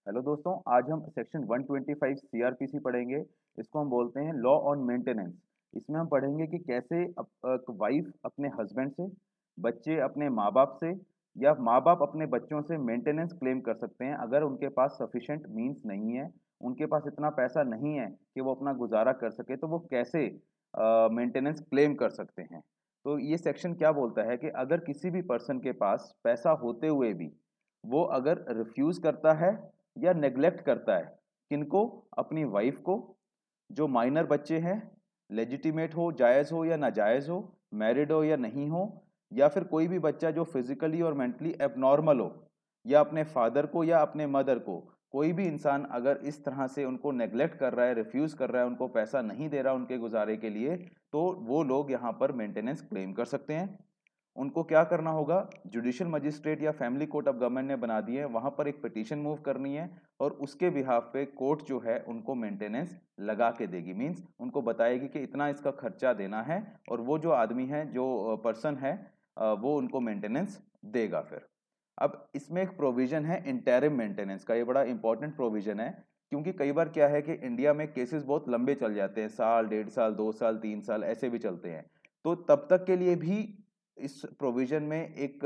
Hello दोस्तों, आज हम सेक्शन 125 सीआरपीसी पढ़ेंगे। इसको हम बोलते हैं लॉ ऑन मेंटेनेंस। इसमें हम पढ़ेंगे कि कैसे वाइफ अपने हस्बैंड से, बच्चे अपने माँ बाप से या माँ बाप अपने बच्चों से मेंटेनेंस क्लेम कर सकते हैं अगर उनके पास सफिशिएंट मींस नहीं है, उनके पास इतना पैसा नहीं है कि वो अपना गुजारा कर सके, तो वो कैसे मेंटेनेंस क्लेम कर सकते हैं। तो ये सेक्शन क्या बोलता है कि अगर किसी भी पर्सन के पास पैसा होते हुए भी वो अगर रिफ्यूज़ करता है या नेग्लेक्ट करता है, किनको? अपनी वाइफ को, जो माइनर बच्चे हैं, लेजिटिमेट हो, जायज़ हो या नाजायज़ हो, मैरिड हो या नहीं हो, या फिर कोई भी बच्चा जो फिजिकली और मेंटली एबनॉर्मल हो, या अपने फादर को या अपने मदर को, कोई भी इंसान अगर इस तरह से उनको नेग्लेक्ट कर रहा है, रिफ्यूज़ कर रहा है, उनको पैसा नहीं दे रहा उनके गुजारे के लिए, तो वो लोग यहाँ पर मेंटेनेंस क्लेम कर सकते हैं। उनको क्या करना होगा? जुडिशियल मजिस्ट्रेट या फैमिली कोर्ट ऑफ गवर्नमेंट ने बना दिए हैं, वहां पर एक पिटीशन मूव करनी है और उसके बिहाफ पे कोर्ट जो है उनको मेंटेनेंस लगा के देगी। मींस उनको बताएगी कि इतना इसका खर्चा देना है और वो जो आदमी है, जो पर्सन है, वो उनको मेंटेनेंस देगा। फिर अब इसमें एक प्रोविजन है इंटरिम मेंटेनेंस का। ये बड़ा इंपॉर्टेंट प्रोविजन है, क्योंकि कई बार क्या है कि इंडिया में केसेस बहुत लंबे चल जाते हैं, साल, 1.5 साल, 2 साल, 3 साल ऐसे भी चलते हैं। तो तब तक के लिए भी इस प्रोविजन में एक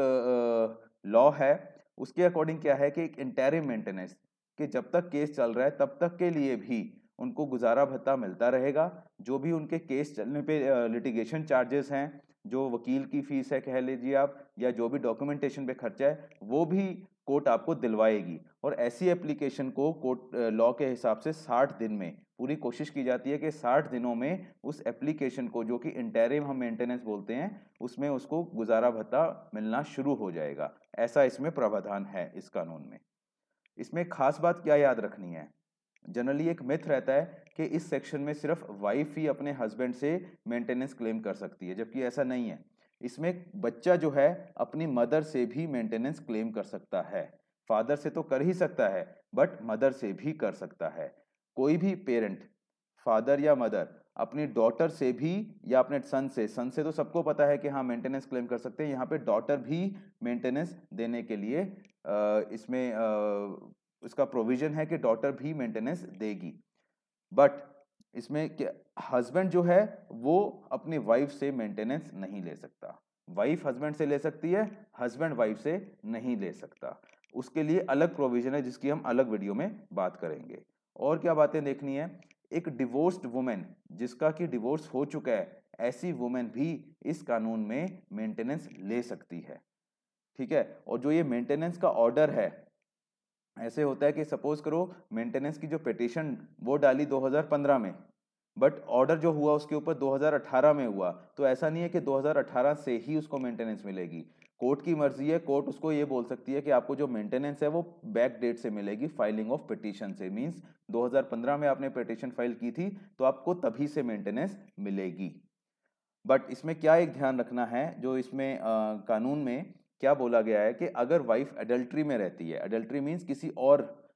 लॉ है। उसके अकॉर्डिंग क्या है कि एक इंटरिम मेंटेनेंस, कि जब तक केस चल रहा है तब तक के लिए भी उनको गुजारा भत्ता मिलता रहेगा। जो भी उनके केस चलने पे लिटिगेशन चार्जेस हैं, जो वकील की फीस है कह लीजिए आप, या जो भी डॉक्यूमेंटेशन पे खर्चा है, वो भी कोर्ट आपको दिलवाएगी। और ऐसी एप्लीकेशन को कोर्ट लॉ के हिसाब से 60 दिन में, पूरी कोशिश की जाती है कि 60 दिनों में उस एप्लीकेशन को, जो कि इंटरिम हम मेंटेनेंस बोलते हैं, उसमें उसको गुजारा भत्ता मिलना शुरू हो जाएगा। ऐसा इसमें प्रावधान है इस कानून में। इसमें खास बात क्या याद रखनी है? जनरली एक मिथ रहता है कि इस सेक्शन में सिर्फ वाइफ ही अपने हस्बैंड से मेंटेनेंस क्लेम कर सकती है, जबकि ऐसा नहीं है। इसमें बच्चा जो है अपनी मदर से भी मेंटेनेंस क्लेम कर सकता है। फादर से तो कर ही सकता है, बट मदर से भी कर सकता है। कोई भी पेरेंट, फादर या मदर, अपनी डॉटर से भी या अपने सन से तो सबको पता है कि हाँ मेंटेनेंस क्लेम कर सकते हैं। यहाँ पे डॉटर भी मेंटेनेंस देने के लिए इसमें इसका प्रोविजन है कि डॉटर भी मेंटेनेंस देगी। बट इसमें हस्बैंड जो है वो अपनी वाइफ से मेंटेनेंस नहीं ले सकता। वाइफ हस्बैंड से ले सकती है, हस्बैंड वाइफ से नहीं ले सकता। उसके लिए अलग प्रोविजन है जिसकी हम अलग वीडियो में बात करेंगे। और क्या बातें देखनी है? एक डिवोर्स्ड वुमेन, जिसका कि डिवोर्स हो चुका है, ऐसी वुमेन भी इस कानून में मेंटेनेंस ले सकती है। ठीक है। और जो ये मेंटेनेंस का ऑर्डर है, ऐसे होता है कि सपोज करो मेंटेनेंस की जो पिटीशन वो डाली 2015 में, बट ऑर्डर जो हुआ उसके ऊपर 2018 में हुआ, तो ऐसा नहीं है कि 2018 से ही उसको मेंटेनेंस मिलेगी। कोर्ट की मर्जी है, कोर्ट उसको ये बोल सकती है कि आपको जो मेंटेनेंस है वो बैक डेट से मिलेगी, फाइलिंग ऑफ पिटीशन से। मींस 2015 में आपने पिटीशन फाइल की थी तो आपको तभी से मेंटेनेंस मिलेगी। बट इसमें क्या एक ध्यान रखना है, जो इसमें कानून में क्या बोला गया है कि अगर वाइफ एडल्ट्री में रहती है, एडल्ट्री मीन्स किसी और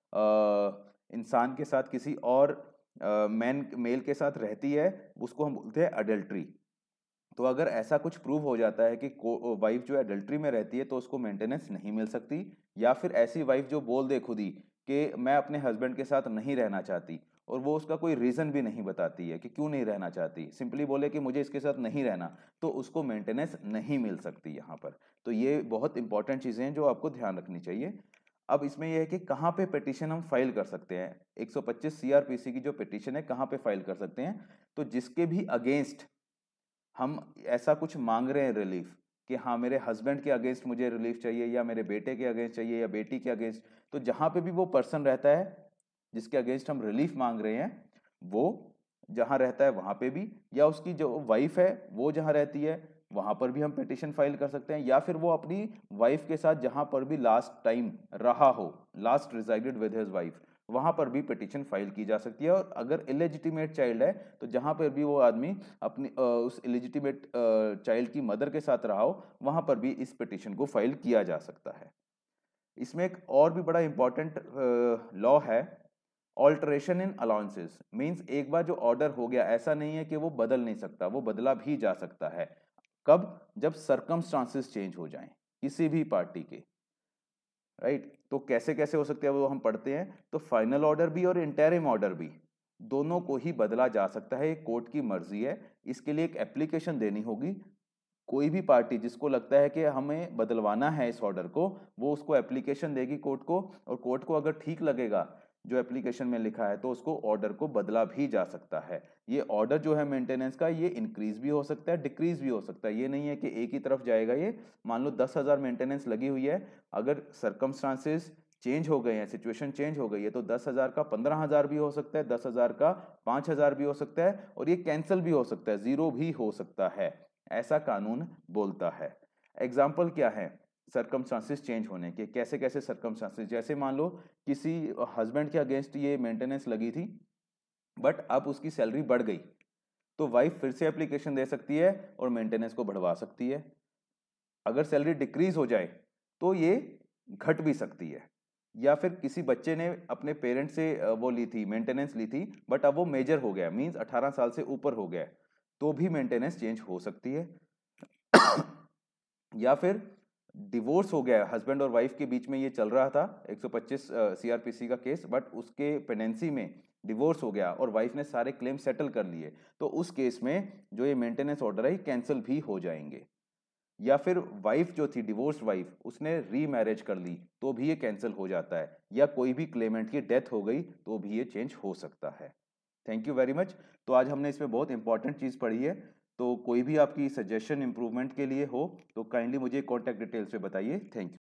इंसान के साथ, किसी और मेल के साथ रहती है, उसको हम बोलते हैं एडल्ट्री। तो अगर ऐसा कुछ प्रूव हो जाता है कि वाइफ जो एडल्ट्री में रहती है तो उसको मेंटेनेंस नहीं मिल सकती। या फिर ऐसी वाइफ जो बोल दे खुद ही कि मैं अपने हस्बैंड के साथ नहीं रहना चाहती, और वो उसका कोई रीज़न भी नहीं बताती है कि क्यों नहीं रहना चाहती, सिंपली बोले कि मुझे इसके साथ नहीं रहना, तो उसको मेंटेनेंस नहीं मिल सकती यहाँ पर। तो ये बहुत इंपॉर्टेंट चीज़ें हैं जो आपको ध्यान रखनी चाहिए। अब इसमें यह है कि कहाँ पे पिटीशन हम फाइल कर सकते हैं। 125 सीआरपीसी की जो पिटीशन है कहाँ पे फाइल कर सकते हैं? तो जिसके भी अगेंस्ट हम ऐसा कुछ मांग रहे हैं रिलीफ, कि हाँ मेरे हस्बैंड के अगेंस्ट मुझे रिलीफ चाहिए, या मेरे बेटे के अगेंस्ट चाहिए, या बेटी के अगेंस्ट, तो जहाँ पे भी वो पर्सन रहता है जिसके अगेंस्ट हम रिलीफ मांग रहे हैं, वो जहाँ रहता है वहाँ पे भी, या उसकी जो वाइफ है वो जहाँ रहती है वहाँ पर भी हम पिटिशन फाइल कर सकते हैं, या फिर वो अपनी वाइफ के साथ जहाँ पर भी लास्ट टाइम रहा हो, last resided with his wife, वहां पर भी पिटीशन फाइल की जा सकती है। और अगर इलेजिटिमेट चाइल्ड है तो जहां पर भी वो आदमी अपनी उस इलेजिटिमेट चाइल्ड की मदर के साथ रहा हो, वहां पर भी इस पिटीशन को फाइल किया जा सकता है। इसमें एक और भी बड़ा इंपॉर्टेंट लॉ है, ऑल्टरेशन इन अलाउंसेस। मींस एक बार जो ऑर्डर हो गया, ऐसा नहीं है कि वो बदल नहीं सकता, वो बदला भी जा सकता है। कब? जब सर्कमस्टांसेस चेंज हो जाएं किसी भी पार्टी के। राइट। तो कैसे कैसे हो सकते हैं वो हम पढ़ते हैं। तो फाइनल ऑर्डर भी और इंटरिम ऑर्डर भी दोनों को ही बदला जा सकता है, कोर्ट की मर्जी है। इसके लिए एक एप्लीकेशन देनी होगी। कोई भी पार्टी जिसको लगता है कि हमें बदलवाना है इस ऑर्डर को, वो उसको एप्लीकेशन देगी कोर्ट को, और कोर्ट को अगर ठीक लगेगा जो एप्लीकेशन में लिखा है तो उसको ऑर्डर को बदला भी जा सकता है। ये ऑर्डर जो है मेंटेनेंस का, ये इंक्रीज भी हो सकता है, डिक्रीज भी हो सकता है। ये नहीं है कि एक ही तरफ जाएगा ये। मान लो 10,000 मेंटेनेंस लगी हुई है, अगर सरकमस्टांसेस चेंज हो गए हैं, सिचुएशन चेंज हो गई है, तो 10,000 का 15,000 भी हो सकता है, 10,000 का 5,000 भी हो सकता है, और ये कैंसिल भी हो सकता है, जीरो भी हो सकता है। ऐसा कानून बोलता है। एग्जाम्पल क्या है सरकमस्टांसेस चेंज होने के? कैसे कैसे सरकमस्टांसेस? जैसे मान लो किसी हस्बैंड के अगेंस्ट ये मेंटेनेंस लगी थी, बट अब उसकी सैलरी बढ़ गई, तो वाइफ फिर से एप्लीकेशन दे सकती है और मेंटेनेंस को बढ़वा सकती है। अगर सैलरी डिक्रीज हो जाए तो ये घट भी सकती है। या फिर किसी बच्चे ने अपने पेरेंट्स से वो ली थी, मेंटेनेंस ली थी, बट अब वो मेजर हो गया, मींस 18 साल से ऊपर हो गया, तो भी मेंटेनेंस चेंज हो सकती है। या फिर डिवोर्स हो गया, हस्बैंड और वाइफ के बीच में ये चल रहा था 125 सीआरपीसी का केस, बट उसके पेंडेंसी में डिवोर्स हो गया और वाइफ ने सारे क्लेम सेटल कर लिए, तो उस केस में जो ये मेंटेनेंस ऑर्डर है कैंसिल भी हो जाएंगे। या फिर वाइफ जो थी, डिवोर्स वाइफ, उसने रीमैरिज कर ली तो भी ये कैंसिल हो जाता है। या कोई भी क्लेमेंट की डेथ हो गई तो भी ये चेंज हो सकता है। Thank you very much. तो आज हमने इसमें बहुत इंपॉर्टेंट चीज़ पढ़ी है। तो कोई भी आपकी सजेशन इंप्रूवमेंट के लिए हो तो काइंडली मुझे कॉन्टैक्ट डिटेल्स पे बताइए। Thank you.